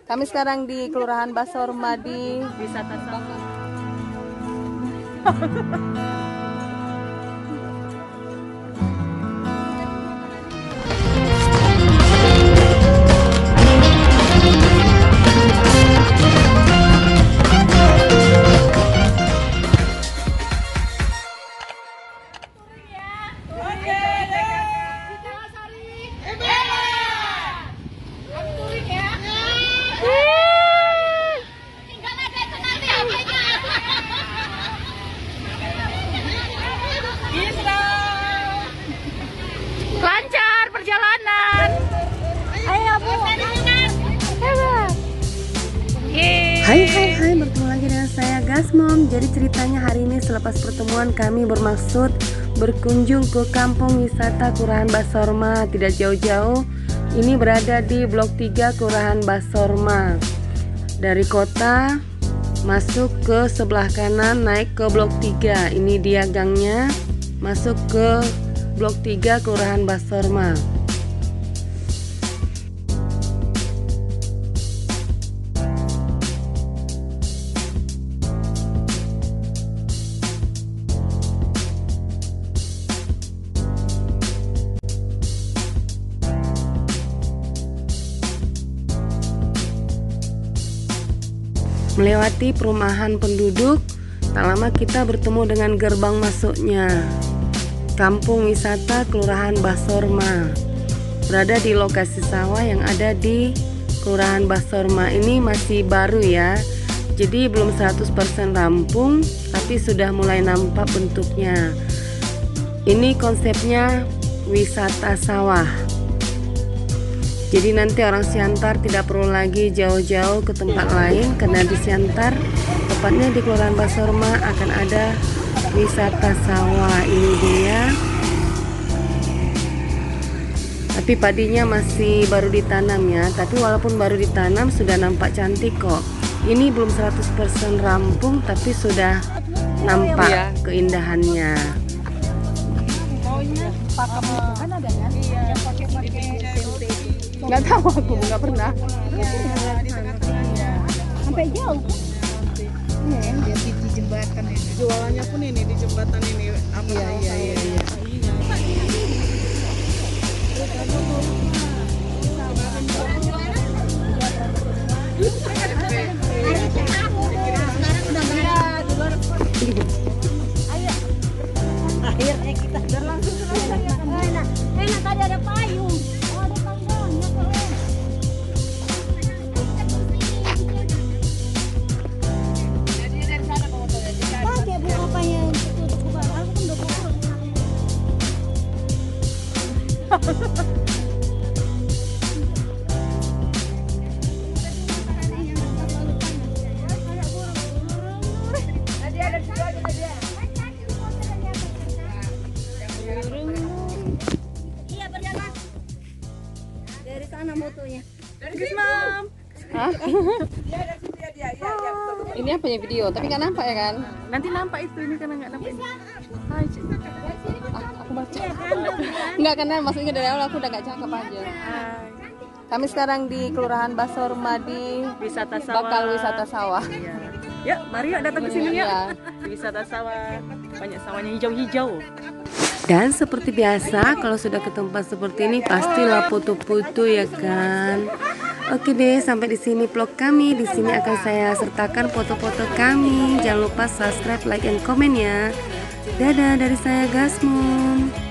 Kami sekarang di Kelurahan Basorma di Wisata Sawah. lancar perjalanan. Ayo Bu. Hai, bertemu lagi dengan saya Gasmom. Jadi ceritanya hari ini selepas pertemuan kami bermaksud berkunjung ke kampung wisata Kelurahan Basorma. Tidak jauh-jauh, ini berada di Blok 3 Kelurahan Basorma. Dari kota masuk ke sebelah kanan, naik ke Blok 3. Ini dia gangnya masuk ke Blok 3 Kelurahan Basorma. Melewati perumahan penduduk, tak lama kita bertemu dengan gerbang masuknya. Kampung wisata Kelurahan Basorma berada di lokasi sawah yang ada di Kelurahan Basorma. Ini masih baru ya, jadi belum 100% rampung, tapi sudah mulai nampak bentuknya. Ini konsepnya wisata sawah. Jadi nanti orang Siantar tidak perlu lagi jauh-jauh ke tempat lain, karena di Siantar, tepatnya di Kelurahan Basorma, akan ada wisata sawah. Ini dia. Tapi padinya masih baru ditanam ya. Tapi walaupun baru ditanam sudah nampak cantik kok. Ini belum 100% rampung, tapi sudah nampak keindahannya. Kan ada kan? Yang pakai nggak tahu, aku nggak pernah. Sampai jauh. Iya, di jembatan ini. Jualannya pun ini di jembatan ini. Apa? Iya. Akhirnya kita langsung enak tadi ada payung. Oh, ada payungnya keren. Pakai bu apa yang tutup kubah? Aku kan udah kurang. Iya berjalan dari sana motonya. Mom. Hah? Ini apanya video, tapi nggak nampak ya kan? Nanti nampak itu, ini karena nggak nampak. Hai, Aku baca. Nggak, karena maksudnya dari awal aku udah nggak cakep aja. Kami sekarang di Kelurahan Basorma di wisata sawah. bakal wisata sawah. Iya. Ya, mari yuk datang ke sini Iya. ya. Di wisata sawah, banyak sawahnya hijau-hijau. Dan seperti biasa, kalau sudah ke tempat seperti ini pastilah foto-foto ya kan. Oke deh, sampai di sini vlog kami. Di sini akan saya sertakan foto-foto kami. Jangan lupa subscribe, like, and comment ya. Dadah dari saya Gasmom.